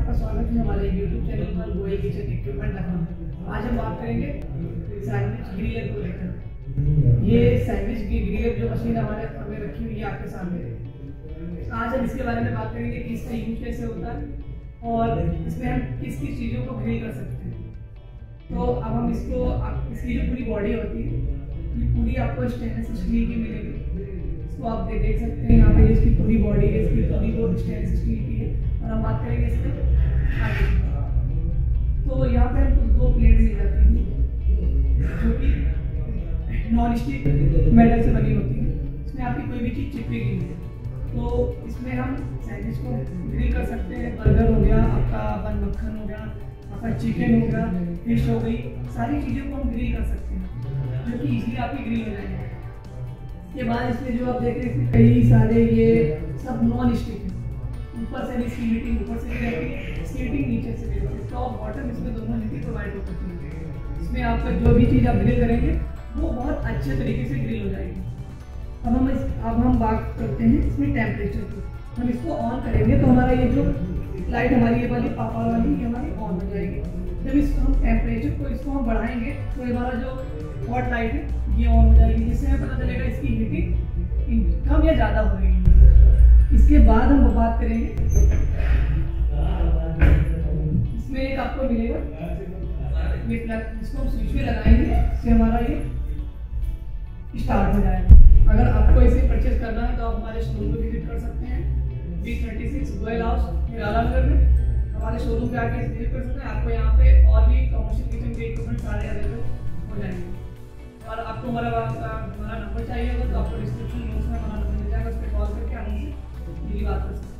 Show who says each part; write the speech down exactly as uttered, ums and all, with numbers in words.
Speaker 1: आपका स्वागत है हमारे यूट्यूब चैनल पर गोयल किचन इक्विपमेंट लखनऊ। आज हम बात करेंगे सैंडविच ग्रिलर को लेकर। ये सैंडविच की ग्रिलर जो मशीन हमारे हमें रखी हुई है आपके सामने, आज हम इसके बारे में बात करेंगे कि इसका यूज कैसे होता है और इसमें हम किस किस चीज़ों को ग्रिल कर सकते हैं। तो अब हम इसको, इसकी जो पूरी बॉडी होती है ये पूरी आपको स्टेनलेस स्टील की मिलेगी। इसको आप देख सकते हैं यहाँ पे, इसकी पूरी बॉडी है, इसकी पूरी वो स्टेनलेस स्टील की है। और हम बात करेंगे इसके आगे, तो यहाँ पे हमको दो प्लेट मिल जाती है जो कि नॉन स्टिक मेटल से बनी होती है। इसमें आपकी कोई भी चीज़ चिपकेगी नहीं। तो इसमें हम सैंडविच को ग्रिल कर सकते हैं। बर्गर हो गया आपका, बन मक्खन हो गया आपका, चिकन हो गया, फिश हो गई, सारी चीज़ों को हम ग्रिल कर सकते हैं जो कि इजीली आपकी ग्रिल हो जाएंगे। इसके बाद इसमें जो आप देख रहे हैं कई सारे ये सब नॉन स्टिक है। ऊपर से भी इसकी हीटिंग ऊपर से भी रहती है, इसकी हीटिंग नीचे से भी रहती है। टॉप बॉटम इसमें दोनों हीटिंग प्रोवाइड होती है। इसमें आपका जो भी चीज़ आप ग्रिल करेंगे वो बहुत अच्छे तरीके से ग्रिल हो जाएगी। अब हम इस अब हम बात करते हैं इसमें टेम्परेचर की। हम इसको ऑन करेंगे तो हमारा ये जो लाइट हमारी ये वाली पापा वाली ये हमारी ऑन हो जाएगी। जब इसको हम टेम्परेचर को इसको हम बढ़ाएंगे तो हमारा जो हॉट लाइट है ये ऑन हो जाएगी, जिससे हमें पता चलेगा इसकी हीटिंग कम या ज़्यादा हो रही है। इसके बाद हम बात करेंगे, इसमें एक आपको मिलेगा ये प्लग, इसको हम स्विच में लगाएंगे, इससे हमारा ये स्टार्ट हो जाएगा। अगर आपको इसे परचेज करना है तो आप हमारे शोरूम पे विजिट कर सकते हैं, B thirty six Goyal house Hiralanagar में। हमारे शोरूम पे आके विजिट कर सकते हैं। आपको यहाँ पे और भी कमर्शियल किचन के इक्विपमेंट सारे अवेलेबल हो जाएंगे। और आपको हमारा हमारा नंबर चाहिए होगा तो आपको डिस्क्रिप्शन बॉक्स में हमारा नंबर मिल जाएगा, उस पर कॉल करके हम उनसे बात कर सकते हैं।